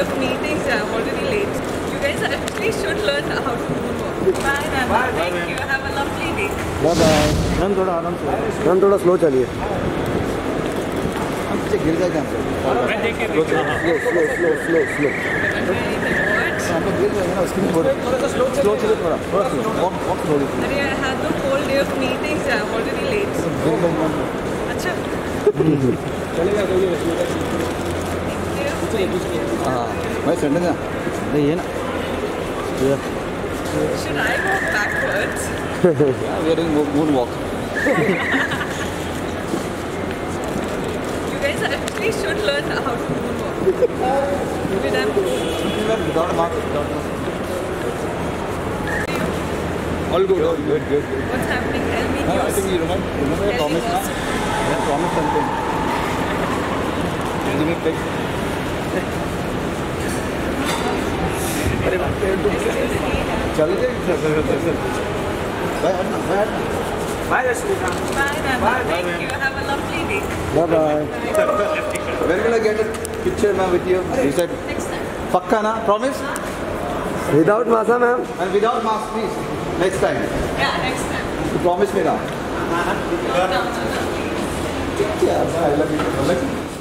of meetings. I'm already late. You guys actually should learn how to moonwalk. Bye, Nana. Thank you. Have a lovely day. Bye bye. Ma'am थोड़ा आराम से। Ma'am थोड़ा slow चलिए। हम पीछे गिर जाएंगे हमसे। Slow slow. हम लोग गिर जाएंगे ना उसके लिए थोड़ा स्लो चलिए थोड़ा वॉक थोड़ी। अरे I had the whole day of meetings. I'm already late. अच्छा। चलेगा कोई हाँ मैं सेंड ना नहीं है ना Should I walk backwards? Yeah, we are doing moonwalk. You guys actually should learn how to moonwalk. With them. Without a mask. All good. What's happening? Tell me I news. think you remember your promise now? You promised something. Give me take. अरे चल जाए Bye Rashmika. Bye, Nana. Thank you. Have a lovely day. Bye bye. When will I get a picture now with you? You said Next time. Pakka na? Promise? Without masa, ma'am. And without mask, please. Next time. Yeah, next time. You promise me now. No. Yeah, I love you.